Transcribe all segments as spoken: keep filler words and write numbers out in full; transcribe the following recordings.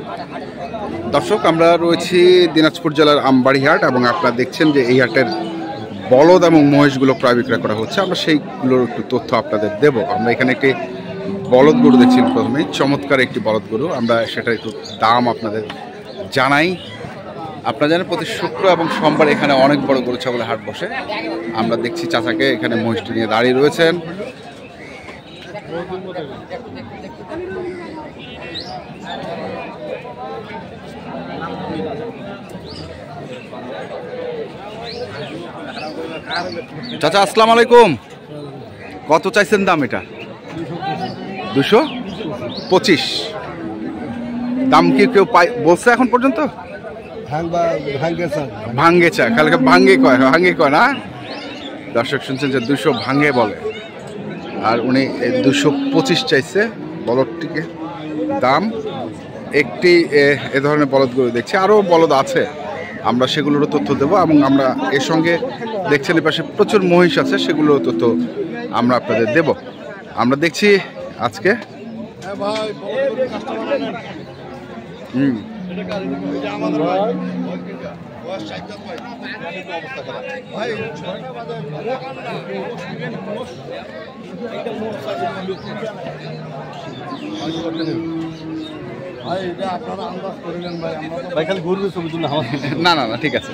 দর্শক, আমরা রয়েছি দিনাজপুর জেলার আমবাড়ি হাট এবং আপনারা দেখছেন যে এই হাটের বলদ এবং মহিষগুলো ক্রয় বিক্রয় করা হচ্ছে। আমরা সেইগুলোর একটু তথ্য আপনাদের দেব। আমরা এখানে একটি বলদ গরু দেখছি, প্রথমেই চমৎকার একটি বলদ গরু। আমরা সেটার একটু দাম আপনাদের জানাই। আপনারা জানেন প্রতি শুক্র এবং সোমবার এখানে অনেক বড় গরু ছাগলের হাট বসে। আমরা দেখছি চাচাকে এখানে মহিষটি নিয়ে দাঁড়িয়ে রয়েছেন। চাচা আসসালামু আলাইকুম। কত চাইছেন দাম? এটা দুশো পঁচিশ। দাম কি কেউ বলছে এখন পর্যন্ত? ভাঙ্গেচা, কালকে ভাঙ্গে কয়, ভাঙ্গে কয় না। দর্শক শুনছেন যে দুশো ভাঙ্গে বলে, আর উনি দুশো পঁচিশ চাইছে বলদটিকে দাম। একটি এ ধরনের বলদ গরু দেখছি, আরও বলদ আছে, আমরা সেগুলোরও তথ্য দেবো। এবং আমরা এর সঙ্গে দেখছেন এর পাশে প্রচুর মহিষ আছে, সেগুলোরও তথ্য আমরা আপনাদের দেব। আমরা দেখছি আজকে হুম না না না ঠিক আছে।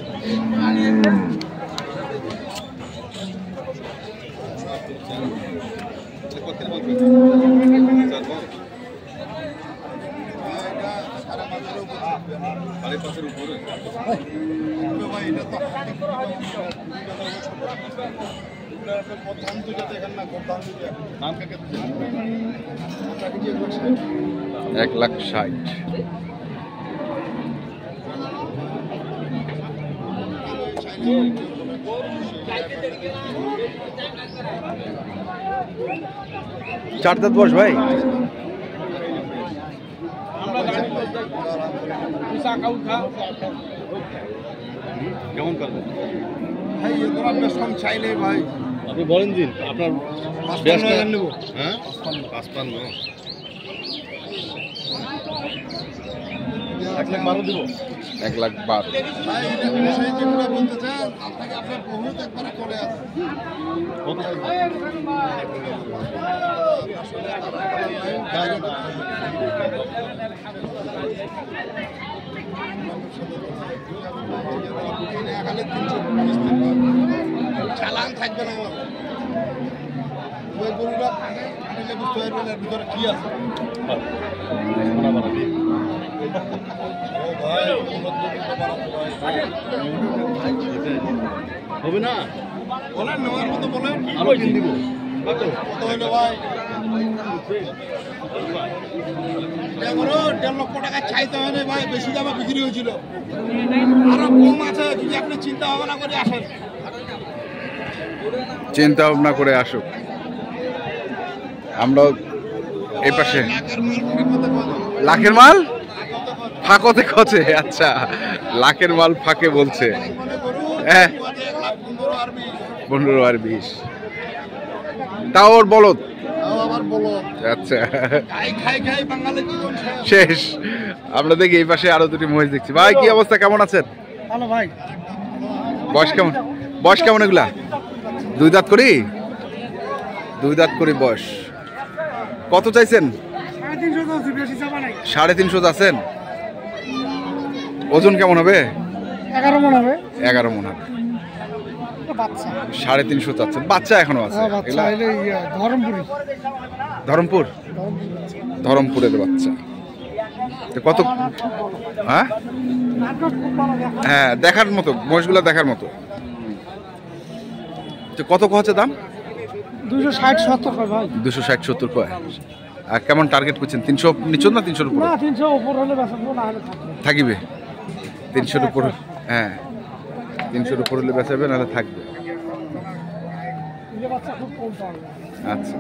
এক লাখ ষাট। চার দাঁত বস ভাই। কেমন করবেন ভাই? এ তোমার বেশ কম চাইলে ভাই আপনি বলেন দিন। আপনার নেব হ্যাঁ পাঁচপান্ন এক লাখ বারো দিব। এক লাখ বারো বলতে চান আপনাকে আপনার বহুত একবার করে আছে। চালান থাকবে না ওই গরুটা আনলে বুঝতে পারবেন এর ভিতরে কি আছে। হবে না বলেন, নেওয়ার মতো বলেন, আমি কিনে দিব। কত হইলো ভাই? দেড় লক্ষ টাকা চাইতে হয় না ভাই, বেশি দামে বিক্রি হয়েছিল, আরো কম আছে। যদি আপনি চিন্তা ভাবনা করে আসেন, চিন্তা ভাবনা করে আসুক। আমরা এই পাশে লাখের মাল ফাঁকতে খচে। আচ্ছা, লাখের মাল ফাঁকে বলছে। হ্যাঁ, পনেরো আর বিশ, তাও ওর বলদ। আচ্ছা শেষ। আমরা দেখি এই পাশে আরো দুটি মহিষ দেখছি। ভাই কি অবস্থা, কেমন আছেন? ভালো ভাই। বয়স কেমন? বয়স কেমন এগুলা? দুই দাঁত করি, দুই দাঁত করি বয়স। কত চাইছেন? সাড়ে তিনশো আছেন। ওজন কেমন হবে? এগারো মন হবে। এগারো মন হবে। সাড়ে তিনশো চাচ্ছেন। বাচ্চা এখনো আছে? ধরমপুর, ধরমপুরের বাচ্চা। কত? হ্যাঁ হ্যাঁ, দেখার মতো মহিষগুলো, দেখার মতো। কত হচ্ছে দাম? দুশো ষাট সত্তর ভাই। দুশো ষাট সত্তর কয়। আর কেমন টার্গেট করছেন? তিনশো নিচন না তিনশোর উপর? তিনশো উপর হলে থাকিবে। তিনশোর উপর, হ্যাঁ তিনশোর উপর হলে বেচাবে, নাহলে থাকবে। আচ্ছা,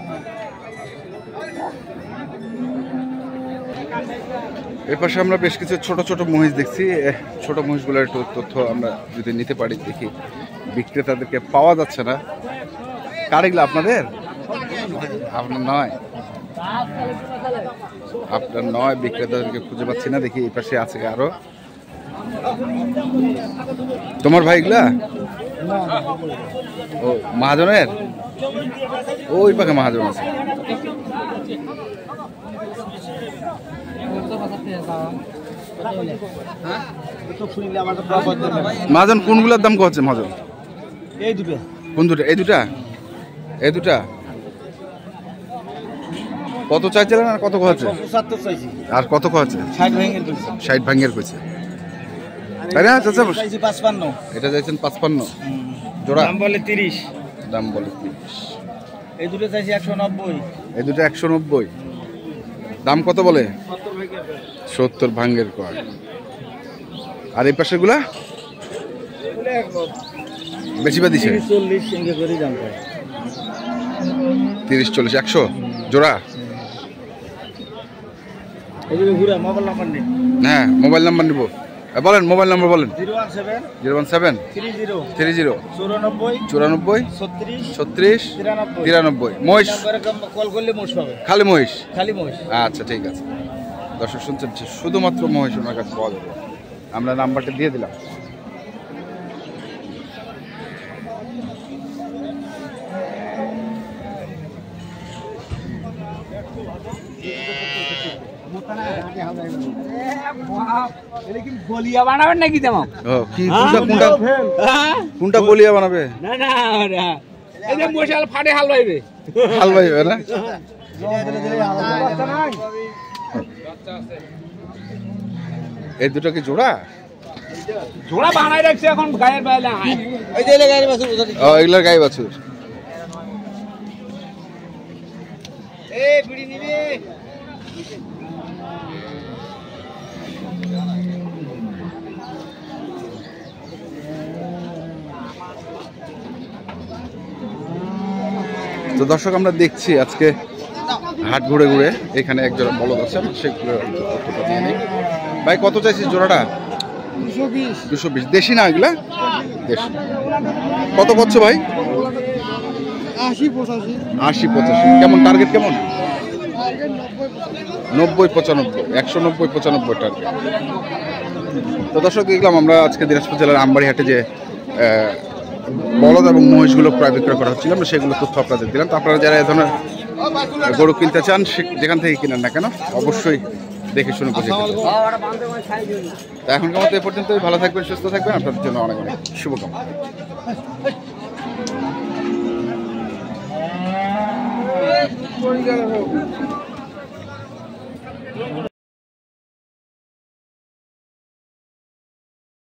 এর পাশে আমরা বেশ কিছু ছোট ছোট মহিষ দেখছি। ছোট মহিষগুলোর একটু তথ্য আমরা যদি নিতে পারি দেখি। বিক্রেতাদেরকে পাওয়া যাচ্ছে না। কার এগুলো? আপনাদের? আপনার নয়। আপনার নয় বিক্রেতাদেরকে খুঁজে পাচ্ছি না, দেখি এই পাশে আছে আরো। তোমার ভাইগুলা ও মহাজনের, ওই পাকে মহাজন আছে। মহাজন কোনগুলার দাম কত? মহাজন এই দুটো। কোন দুটা? এই দুটা, এই দুটা কত চাইছিলেন আর কত কছে? আর কত কছে? ষাট ভাঙ্গের কইছে, তাই না চাচা? পাঁচপান্ন। এটা চাইছেন পাঁচপান্ন জোড়া, দাম বলে তিরিশ। দাম বলে তিরিশ। এই দুটো চাইছি একশো নব্বই। এই দুটো একশো নব্বই। দাম কত বলে? সত্তর ভাঙ্গের কয়। আর এই পাশের গুলা বেশি বা দিছে? চল্লিশ করে দাম পায়। তিরিশ চল্লিশ একশো জোড়া। মোবাইল নাম্বার নেই? হ্যাঁ মোবাইল নাম্বার নিব, বলেন মোবাইল নাম্বার বলেন। Zero one seven zero one seven three zero three zero চুরানব্বই চুরানব্বই ছত্রিশ ছত্রিশ তিরানব্বই তিরানব্বই। মহিষ, কল করলে মোষ পাবে। খালি মহিষ? খালি মোষ। আচ্ছা ঠিক আছে, দর্শক শুনছেন শুধুমাত্র মহিষ ওনার কাছে পাওয়া যাবে। আমরা নাম্বারটা দিয়ে দিলাম। বলিয়া বানাবেন নাকি? তেমন কি কোনটা কোনটা কোনটা বলিয়া বানাবে? না না এই যে মশাল ফাটে হাল বাইবে, হাল বাইবে না? এই দুটো কি জোড়া? জোড়া বানাই রাখছে এখন গায়ের বাইরে। এই যে গায়ের বাছুর, ও এগুলার গায়ে বাছুর। এই বিড়ি নিবি? তো দর্শক আমরা দেখছি আজকে হাট ঘুরে ঘুরে এখানে এক জোড়া বলদ আছে, সেগুলো তথ্যটা দিয়ে নিই। ভাই কত চাইছিস জোড়াটা? দুশো বিশ। দেশি না এগুলা? দেশি। কত করছো ভাই? আশি পঁচাশি। আশি পঁচাশি। কেমন টার্গেট? কেমন? নব্বই পঁচানব্বই, একশো নব্বই পঁচানব্বই টার্গেট। তো দর্শক দেখলাম আমরা আজকে দিনাজপুর জেলার আমবাড়ি হাটে যে বলদ এবং মহিষগুলো প্রায় বিক্রয় করা হচ্ছিল, আমরা সেগুলো তথ্য আপনাদের দিলাম। তো আপনারা যারা এ ধরনের গরু কিনতে চান যেখান থেকে কিনেন না কেন অবশ্যই দেখে শুনে বুঝে কিনবেন। তো এখনকার মতো এ পর্যন্তই। ভালো থাকবেন, সুস্থ থাকবেন, আপনাদের জন্য অনেক অনেক শুভকামনা।